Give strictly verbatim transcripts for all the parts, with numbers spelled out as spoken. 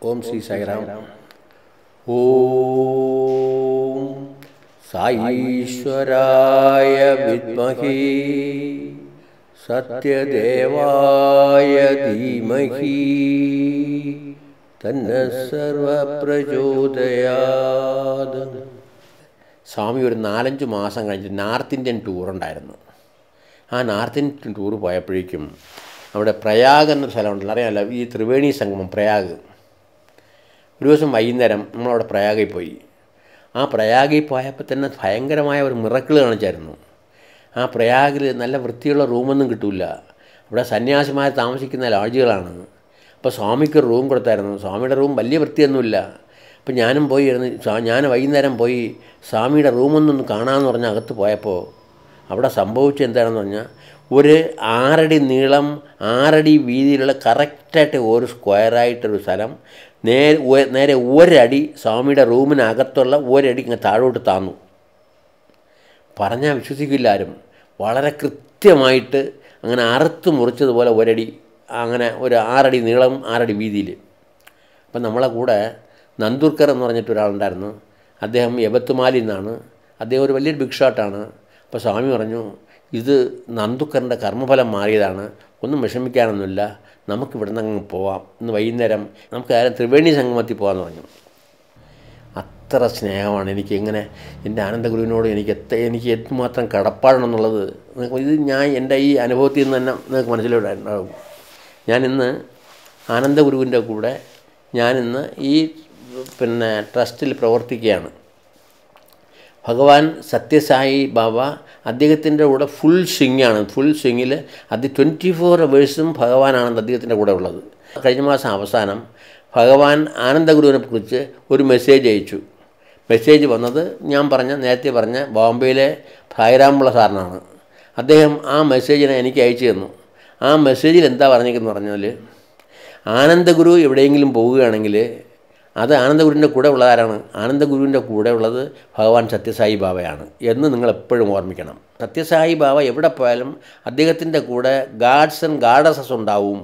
ഓം ശ്രീ സായിറാം. ഓം സായീശ്വരായ വിദ്മഹി സത്യദേവായ ധീമഹി തന്നഃ സർവപ്രചോദയാത്. സ്വാമി ഒരു നാലഞ്ച് മാസം കഴിഞ്ഞിട്ട് നോർത്ത് ഇന്ത്യൻ ടൂറുണ്ടായിരുന്നു. ആ നോർത്ത് ഇന്ത്യൻ ടൂർ പോയപ്പോഴേക്കും അവിടെ പ്രയാഗ് എന്നൊരു സ്ഥലമുണ്ടല്ലോ, അറിയാമല്ലോ, ഈ ത്രിവേണി സംഗമം പ്രയാഗ്. ഒരു ദിവസം വൈകുന്നേരം നമ്മളവിടെ പ്രയാഗിൽ പോയി. ആ പ്രയാഗിൽ പോയപ്പോൾ തന്നെ ഭയങ്കരമായ ഒരു മിറക്കിൾ കാണിച്ചായിരുന്നു. ആ പ്രയാഗിൽ നല്ല വൃത്തിയുള്ള റൂമൊന്നും കിട്ടില്ല. അവിടെ സന്യാസിമാർ താമസിക്കുന്ന ലോഡ്ജുകളാണ്. അപ്പോൾ സ്വാമിക്ക് റൂം കൊടുത്തായിരുന്നു. സ്വാമിയുടെ റൂം വലിയ വൃത്തിയൊന്നുമില്ല. അപ്പോൾ ഞാനും പോയി ഇരുന്ന് ഞാൻ വൈകുന്നേരം പോയി സ്വാമിയുടെ റൂമൊന്നും കാണാമെന്ന് പറഞ്ഞാൽ അകത്ത് പോയപ്പോൾ അവിടെ സംഭവിച്ചത് എന്താണെന്ന് പറഞ്ഞാൽ, ഒരു ആറടി നീളം ആറടി വീതിയിലുള്ള കറക്റ്റായിട്ട് ഒരു സ്ക്വയറായിട്ടൊരു സ്ഥലം നേരെ നേരെ ഒരടി സ്വാമിയുടെ റൂമിനകത്തുള്ള ഒരടി ഇങ്ങനെ താഴോട്ട് താന്നു. പറഞ്ഞാൽ വിശ്വസിക്കില്ല ആരും. വളരെ കൃത്യമായിട്ട് അങ്ങനെ അറുത്ത് മുറിച്ചതുപോലെ ഒരടി, അങ്ങനെ ഒരു ആറടി നീളം ആറടി വീതിയിൽ. അപ്പം നമ്മളെ കൂടെ നന്ദൂർക്കർ എന്ന് പറഞ്ഞിട്ട് ഒരാളുണ്ടായിരുന്നു. അദ്ദേഹം യബത്തുമാലിൽ നിന്നാണ്. അദ്ദേഹം ഒരു വലിയൊരു ബിഗ് ഷോട്ടാണ്. അപ്പോൾ സ്വാമി പറഞ്ഞു, ഇത് നന്ദുക്കറിൻ്റെ കർമ്മഫലം മാറിയതാണ്, ഒന്നും വിഷമിക്കാനൊന്നുമില്ല, നമുക്ക് ഇവിടെ നിന്ന് അങ്ങ് പോവാം, ഇന്ന് വൈകുന്നേരം നമുക്ക് ആരും ത്രിവേണി സംഗമത്തിൽ പോകാമെന്ന് പറഞ്ഞു. അത്ര സ്നേഹമാണ് എനിക്ക്. ഇങ്ങനെ എൻ്റെ ആനന്ദഗുരുവിനോട് എനിക്ക് എത്ര എനിക്ക് എന്തുമാത്രം കടപ്പാടുണ്ടെന്നുള്ളത് ഇത് ഞാൻ എൻ്റെ ഈ അനുഭവത്തിൽ നിന്ന് തന്നെ നിങ്ങൾക്ക് മനസ്സിലുണ്ടാവും. ഞാനിന്ന് ആനന്ദഗുരുവിൻ്റെ കൂടെ ഞാനിന്ന് ഈ പിന്നെ ട്രസ്റ്റിൽ പ്രവർത്തിക്കുകയാണ്. ഭഗവാൻ സത്യസായി ബാബ അദ്ദേഹത്തിൻ്റെ കൂടെ ഫുൾ സ്വിങ്ങാണ്. ഫുൾ സ്വിങ്ങിൽ അത് ട്വൻറ്റി ഫോർ അവേഴ്സും ഭഗവാനാണ് അദ്ദേഹത്തിൻ്റെ കൂടെ ഉള്ളത്. കഴിഞ്ഞ മാസം അവസാനം ഭഗവാൻ ആനന്ദഗുരുവിനെ കുറിച്ച് ഒരു മെസ്സേജ് അയച്ചു. മെസ്സേജ് വന്നത് ഞാൻ പറഞ്ഞ നേരത്തെ പറഞ്ഞ ബോംബെയിലെ ഭായിരാമുള്ള സാറിനാണ്. അദ്ദേഹം ആ മെസ്സേജിനെ എനിക്ക് അയച്ചു തന്നു. ആ മെസ്സേജിൽ എന്താ പറഞ്ഞിരിക്കുന്നത് പറഞ്ഞാൽ, ആനന്ദഗുരു എവിടെയെങ്കിലും പോവുകയാണെങ്കിൽ അത് ആനന്ദഗുരുവിൻ്റെ കൂടെ ഉള്ളതാരാണ്? ആനന്ദഗുരുവിൻ്റെ കൂടെ ഉള്ളത് ഭഗവാൻ സത്യസായി ബാബയാണ് എന്ന് നിങ്ങൾ എപ്പോഴും ഓർമ്മിക്കണം. സത്യസായി ബാബ എവിടെ പോയാലും അദ്ദേഹത്തിൻ്റെ കൂടെ ഗാഡ്സ് ആൻഡ് ഗാഡസസ് ഉണ്ടാവും.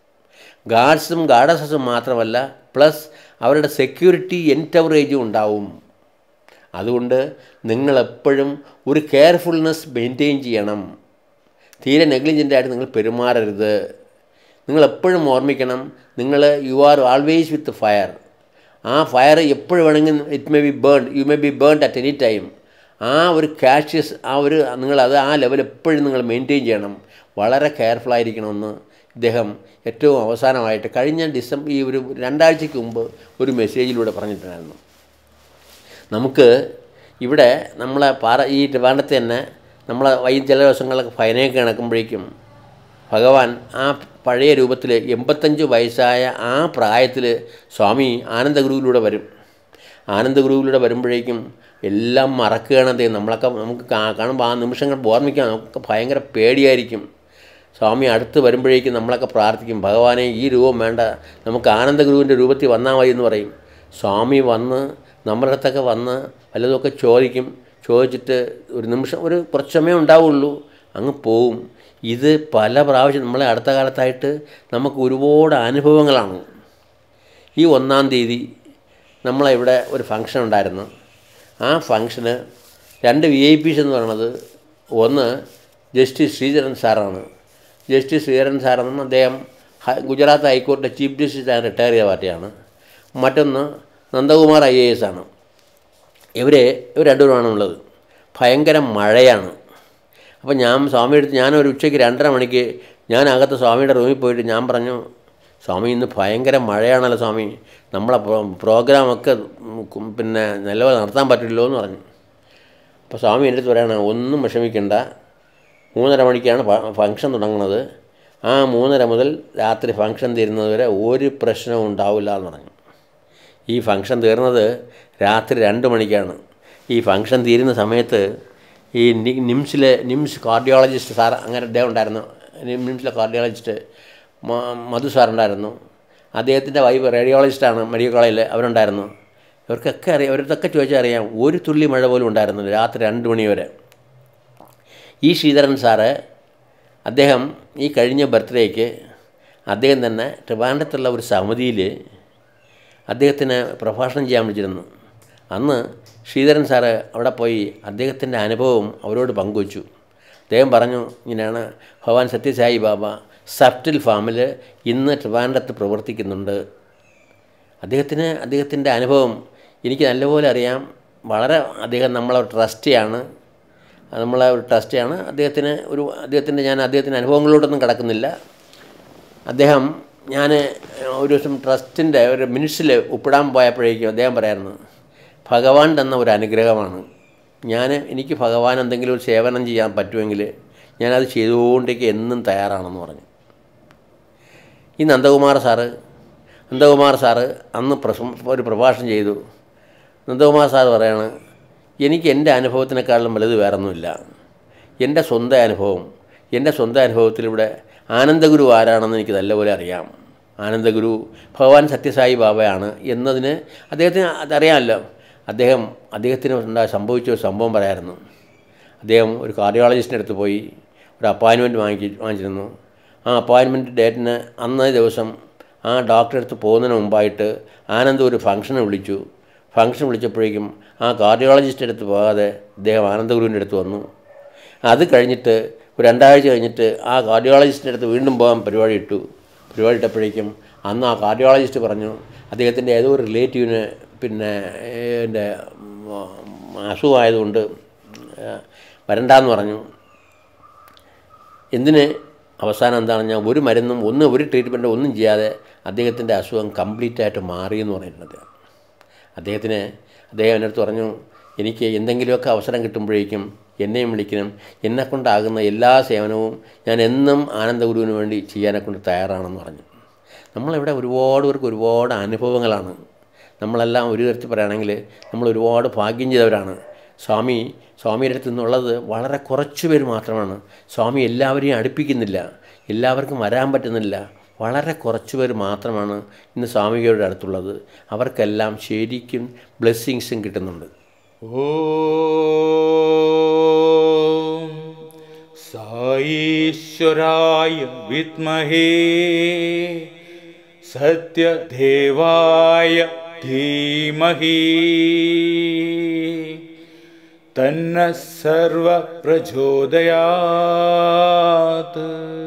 ഗാഡ്സും ഗാഡസസും മാത്രമല്ല, പ്ലസ് അവരുടെ സെക്യൂരിറ്റി എൻടവറേജും ഉണ്ടാവും. അതുകൊണ്ട് നിങ്ങളെപ്പോഴും ഒരു കെയർഫുൾനെസ് മെയിൻറ്റെയിൻ ചെയ്യണം. തീരെ നെഗ്ലിജൻ്റായിട്ട് നിങ്ങൾ പെരുമാറരുത്. നിങ്ങളെപ്പോഴും ഓർമ്മിക്കണം, നിങ്ങൾ you are always with fire. ആ ഫയർ എപ്പോഴും വേണമെങ്കിൽ it may be burned, you may be burned at any time. ആ ഒരു കാഷ്യസ്, ആ ഒരു നിങ്ങളത് ആ ലെവൽ എപ്പോഴും നിങ്ങൾ മെയിൻറ്റെയിൻ ചെയ്യണം. വളരെ കെയർഫുള്ളായിരിക്കണമെന്ന് ഇദ്ദേഹം ഏറ്റവും അവസാനമായിട്ട് കഴിഞ്ഞ ഡിസംബർ ഈ ഒരു രണ്ടാഴ്ചയ്ക്ക് മുമ്പ് ഒരു മെസ്സേജിലൂടെ പറഞ്ഞിട്ടുണ്ടായിരുന്നു. നമുക്ക് ഇവിടെ നമ്മളെ പാറ ഈ ട്രിവാൻഡ്രത്ത് തന്നെ നമ്മളെ വൈ ചില ദിവസങ്ങളൊക്കെ ഫൈനയൊക്കെ നടക്കുമ്പോഴേക്കും ഭഗവാൻ ആ പഴയ രൂപത്തിൽ എൺപത്തഞ്ച് വയസ്സായ ആ പ്രായത്തിൽ സ്വാമി ആനന്ദഗുരുവിലൂടെ വരും. ആനന്ദഗുരുവിലൂടെ വരുമ്പോഴേക്കും എല്ലാം മറക്കുകയാണ് അദ്ദേഹം. നമ്മളൊക്കെ നമുക്ക് കാണുമ്പോൾ ആ നിമിഷങ്ങൾ ഓർമ്മിക്കാൻ നമുക്ക് ഭയങ്കര പേടിയായിരിക്കും. സ്വാമി അടുത്ത് വരുമ്പോഴേക്കും നമ്മളൊക്കെ പ്രാർത്ഥിക്കും, ഭഗവാനെ ഈ രൂപം വേണ്ട, നമുക്ക് ആനന്ദഗുരുവിൻ്റെ രൂപത്തിൽ വന്നാൽ മതി എന്ന് പറയും. സ്വാമി വന്ന് നമ്മുടെ അടുത്തൊക്കെ വന്ന് വല്ലതുമൊക്കെ ചോദിക്കും. ചോദിച്ചിട്ട് ഒരു നിമിഷം ഒരു കുറച്ച് സമയം ഉണ്ടാവുള്ളൂ, അങ്ങ് പോവും. ഇത് പല പ്രാവശ്യം നമ്മളെ അടുത്ത കാലത്തായിട്ട് നമുക്ക് ഒരുപാട് അനുഭവങ്ങളാണ്. ഈ ഒന്നാം തീയതി നമ്മളെ ഇവിടെ ഒരു ഫംഗ്ഷൻ ഉണ്ടായിരുന്നു. ആ ഫംഗ്ഷന് രണ്ട് വി ഐ പീസ് എന്ന് പറയുന്നത്, ഒന്ന് ജസ്റ്റിസ് ശ്രീധരൻ സാറാണ്. ജസ്റ്റിസ് ശ്രീധരൻ സാറെന്ന് അദ്ദേഹം ഗുജറാത്ത് ഹൈക്കോടതിയുടെ ചീഫ് ജസ്റ്റിസ് റിട്ടയർ ചെയ്ത പാർട്ടിയാണ്. മറ്റൊന്ന് നന്ദകുമാർ ഐ എ എസ് ആണ്. ഇവരെ ഇവർ രണ്ടുപേരുമാണുള്ളത്. ഭയങ്കര മഴയാണ്. അപ്പോൾ ഞാൻ സ്വാമിയുടെ അടുത്ത് ഞാനൊരു ഉച്ചയ്ക്ക് രണ്ടര മണിക്ക് ഞാൻ അകത്ത് സ്വാമിയുടെ റൂമിൽ പോയിട്ട് ഞാൻ പറഞ്ഞു, സ്വാമി ഇന്ന് ഭയങ്കര മഴയാണല്ലോ സ്വാമി, നമ്മളെ പ്രോഗ്രാമൊക്കെ പിന്നെ നല്ലപോലെ നടത്താൻ പറ്റില്ലല്ലോ എന്ന് പറഞ്ഞു. അപ്പോൾ സ്വാമി എൻ്റെ അടുത്ത് പറയണം, ഒന്നും വിഷമിക്കേണ്ട, മൂന്നര മണിക്കാണ് ഫംഗ്ഷൻ തുടങ്ങുന്നത്. ആ മൂന്നര മുതൽ രാത്രി ഫംഗ്ഷൻ തീരുന്നത് വരെ ഒരു പ്രശ്നവും ഉണ്ടാവില്ല എന്ന് പറഞ്ഞു. ഈ ഫംഗ്ഷൻ തീർന്നത് രാത്രി രണ്ട് മണിക്കാണ്. ഈ ഫംഗ്ഷൻ തീരുന്ന സമയത്ത് ഈ നിംസിലെ നിംസ് കാർഡിയോളജിസ്റ്റ് സാർ, അങ്ങനെ അദ്ദേഹം ഉണ്ടായിരുന്നു. നിംസിലെ കാർഡിയോളജിസ്റ്റ് മധു സാറുണ്ടായിരുന്നു. അദ്ദേഹത്തിൻ്റെ വൈഫ് റേഡിയോളജിസ്റ്റാണ് മെഡിക്കൽ കോളേജിൽ, അവരുണ്ടായിരുന്നു. ഇവർക്കൊക്കെ അറിയാം, ഇവർക്കൊക്കെ ചോദിച്ചാൽ അറിയാം, ഒരു തുള്ളി മഴ പോലും ഉണ്ടായിരുന്നില്ല രാത്രി രണ്ട് മണി വരെ. ഈ ശ്രീധരൻ സാറ് അദ്ദേഹം ഈ കഴിഞ്ഞ ബർത്ത്ഡേക്ക് അദ്ദേഹം തന്നെ ട്രിവാൻഡ്രത്തുള്ള ഒരു സമിതിയിൽ അദ്ദേഹത്തിന് പ്രഭാഷണം ചെയ്യാൻ വിളിച്ചിരുന്നു. അന്ന് ശ്രീധരൻ സാറ് അവിടെ പോയി അദ്ദേഹത്തിൻ്റെ അനുഭവം അവരോട് പങ്കുവച്ചു. അദ്ദേഹം പറഞ്ഞു, ഇങ്ങനെയാണ് ഭഗവാൻ സത്യസായി ബാബ സബ്റ്റിൽ ഫാമിൽ ഇന്ന് ട്രിവാൻഡ്രത്ത് പ്രവർത്തിക്കുന്നുണ്ട്. അദ്ദേഹത്തിന് അദ്ദേഹത്തിൻ്റെ അനുഭവം എനിക്ക് നല്ലപോലെ അറിയാം. വളരെ അദ്ദേഹം നമ്മളെ ഒരു ട്രസ്റ്റിയാണ് നമ്മളെ ഒരു ട്രസ്റ്റിയാണ് അദ്ദേഹത്തിന് ഒരു അദ്ദേഹത്തിൻ്റെ ഞാൻ അദ്ദേഹത്തിൻ്റെ അനുഭവങ്ങളിലോട്ടൊന്നും കിടക്കുന്നില്ല. അദ്ദേഹം ഞാൻ ഒരു ദിവസം ട്രസ്റ്റിൻ്റെ ഒരു മിനിറ്റ്സിൽ ഒപ്പിടാൻ പോയപ്പോഴേക്കും അദ്ദേഹം പറയായിരുന്നു, ഭഗവാൻ തന്ന ഒരു അനുഗ്രഹമാണ്. ഞാൻ എനിക്ക് ഭഗവാൻ എന്തെങ്കിലും ഒരു സേവനം ചെയ്യാൻ പറ്റുമെങ്കിൽ ഞാനത് ചെയ്തുകൊണ്ടേക്ക് എന്നും തയ്യാറാണെന്ന് പറഞ്ഞു. ഈ നന്ദകുമാർ സാറ് നന്ദകുമാർ സാറ് അന്ന് പ്രസ ഒരു പ്രഭാഷണം ചെയ്തു. നന്ദകുമാർ സാർ പറയാണ്, എനിക്ക് എൻ്റെ അനുഭവത്തിനേക്കാളും വലുത് വേറൊന്നുമില്ല. എൻ്റെ സ്വന്തം അനുഭവം എൻ്റെ സ്വന്തം അനുഭവത്തിലൂടെ ആനന്ദഗുരു ആരാണെന്ന് എനിക്ക് നല്ലപോലെ അറിയാം. ആനന്ദഗുരു ഭഗവാൻ സത്യസായി ബാബയാണ് എന്നതിന് അദ്ദേഹത്തിന് അതറിയാമല്ലോ. അദ്ദേഹം അദ്ദേഹത്തിന് ഉണ്ടായ സംഭവിച്ച ഒരു സംഭവം പറയായിരുന്നു. അദ്ദേഹം ഒരു കാർഡിയോളജിസ്റ്റിൻ്റെ അടുത്ത് പോയി ഒരു അപ്പോയിൻമെൻറ്റ് വാങ്ങി വാങ്ങിച്ചിരുന്നു. ആ അപ്പോയിൻമെൻറ്റ് ഡേറ്റിന് അന്നേ ദിവസം ആ ഡോക്ടറെ അടുത്ത് പോകുന്നതിന് മുമ്പായിട്ട് ആനന്ദ് ഒരു ഫംഗ്ഷന് വിളിച്ചു. ഫംഗ്ഷൻ വിളിച്ചപ്പോഴേക്കും ആ കാർഡിയോളജിസ്റ്റിൻ്റെ അടുത്ത് പോകാതെ അദ്ദേഹം ആനന്ദഗുരുവിൻ്റെ അടുത്ത് വന്നു. അത് കഴിഞ്ഞിട്ട് ഒരു രണ്ടാഴ്ച കഴിഞ്ഞിട്ട് ആ കാർഡിയോളജിസ്റ്റിൻ്റെ അടുത്ത് വീണ്ടും പോകാൻ പരിപാടി ഇട്ടു. പരിപാടി ഇട്ടപ്പോഴേക്കും അന്ന് ആ കാർഡിയോളജിസ്റ്റ് പറഞ്ഞു, അദ്ദേഹത്തിൻ്റെ ഏതോ ഒരു റിലേറ്റീവിന് പിന്നെ എൻ്റെ അസുഖമായതുകൊണ്ട് വരണ്ടാന്ന് പറഞ്ഞു. എന്തിന്? അവസാനം എന്താണെന്ന് ഞാൻ ഒരു മരുന്നും ഒന്നും ഒരു ട്രീറ്റ്മെൻറ്റും ഒന്നും ചെയ്യാതെ അദ്ദേഹത്തിൻ്റെ അസുഖം കംപ്ലീറ്റായിട്ട് മാറിയെന്ന് പറയുന്നത്. അദ്ദേഹത്തിന് അദ്ദേഹം എൻ്റെ അടുത്ത് പറഞ്ഞു, എനിക്ക് എന്തെങ്കിലുമൊക്കെ അവസരം കിട്ടുമ്പോഴേക്കും എന്നെയും വിളിക്കണം. എന്നെക്കൊണ്ടാകുന്ന എല്ലാ സേവനവും ഞാൻ എന്നും ആനന്ദഗുരുവിന് വേണ്ടി ചെയ്യാനെക്കൊണ്ട് തയ്യാറാണെന്ന് പറഞ്ഞു. നമ്മളിവിടെ ഒരുപാട് പേർക്ക് ഒരുപാട് അനുഭവങ്ങളാണ്. നമ്മളെല്ലാം ഒരു തരത്തിൽ പറയുകയാണെങ്കിൽ നമ്മൾ ഒരുപാട് ഭാഗ്യം ചെയ്തവരാണ്. സ്വാമി സ്വാമിയുടെ അടുത്ത് നിന്നുള്ളത് വളരെ കുറച്ച് പേര് മാത്രമാണ്. സ്വാമി എല്ലാവരെയും അടുപ്പിക്കുന്നില്ല, എല്ലാവർക്കും വരാൻ പറ്റുന്നില്ല. വളരെ കുറച്ച് പേര് മാത്രമാണ് ഇന്ന് സ്വാമിയുടെ അടുത്തുള്ളത്. അവർക്കെല്ലാം ശരിക്കും ബ്ലെസ്സിങ്സും കിട്ടുന്നുണ്ട്. ഓം സായീശ്വരായ വിദ്മഹേ സത്യദേവായ ധീമഹി തന്ന സർവ പ്രചോദയാത്.